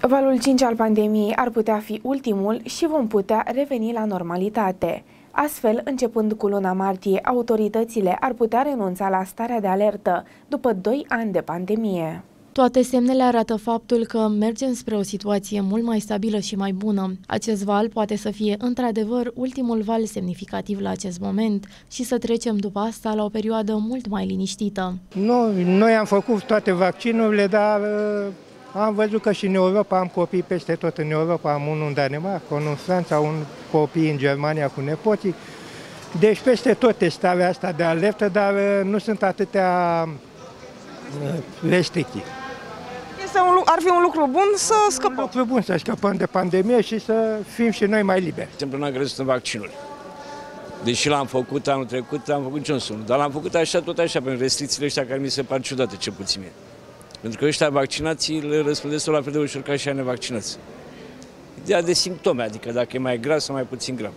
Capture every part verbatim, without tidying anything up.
Valul cinci al pandemiei ar putea fi ultimul și vom putea reveni la normalitate. Astfel, începând cu luna martie, autoritățile ar putea renunța la starea de alertă după doi ani de pandemie. Toate semnele arată faptul că mergem spre o situație mult mai stabilă și mai bună. Acest val poate să fie într-adevăr ultimul val semnificativ la acest moment și să trecem după asta la o perioadă mult mai liniștită. Noi, noi am făcut toate vaccinurile, dar am văzut că și în Europa am copii peste tot în Europa. Am unul în Danemarca, unul în Franța, un copii în Germania cu nepoții. Deci peste tot este starea asta de alertă, dar nu sunt atâtea restricții. Este un, ar fi un lucru bun să scăpăm. Un lucru bun să scăpăm de pandemie și să fim și noi mai liberi. Exemplu, n-am crezut în vaccinuri. Deși l-am făcut anul trecut, am făcut Johnson, dar l-am făcut așa, tot așa, pentru restricțiile ăștia care mi se par ciudate, cel puțin mie. Pentru că ăștia vaccinații le răspândesc la fel de ușor ca și a nevaccinați. Ideea de simptome, adică dacă e mai grav sau mai puțin grav.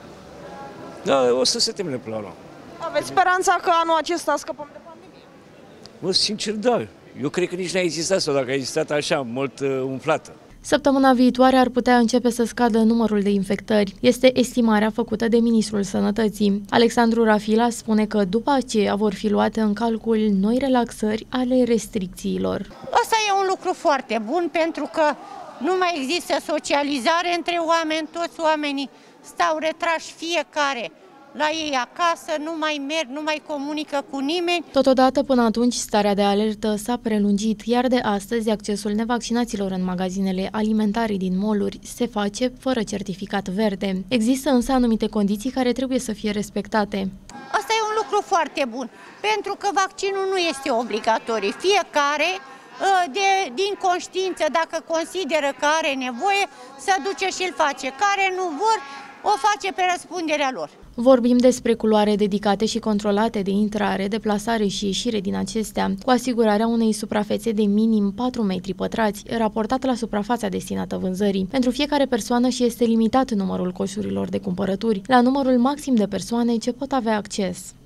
Da, o să se termine până la urmă. Aveți speranța că anul acesta scăpăm de pandemie? Mă, sincer, da. Eu cred că nici n-a existat sau dacă a existat așa, mult uh, umflată. Săptămâna viitoare ar putea începe să scadă numărul de infectări. Este estimarea făcută de Ministrul Sănătății. Alexandru Rafila spune că după aceea vor fi luate în calcul noi relaxări ale restricțiilor. Asta e un lucru foarte bun pentru că nu mai există socializare între oameni, toți oamenii stau retrași fiecare la ei acasă, nu mai merg, nu mai comunică cu nimeni. Totodată, până atunci, starea de alertă s-a prelungit, iar de astăzi accesul nevaccinaților în magazinele alimentare din mall-uri se face fără certificat verde. Există însă anumite condiții care trebuie să fie respectate. Asta e un lucru foarte bun, pentru că vaccinul nu este obligatoriu. Fiecare, de, din conștiință, dacă consideră că are nevoie, să duce și îl face. Care nu vor, o face pe răspunderea lor. Vorbim despre culoare dedicate și controlate de intrare, deplasare și ieșire din acestea, cu asigurarea unei suprafețe de minim patru metri pătrați, raportat la suprafața destinată vânzării, pentru fiecare persoană și este limitat numărul coșurilor de cumpărături, la numărul maxim de persoane ce pot avea acces.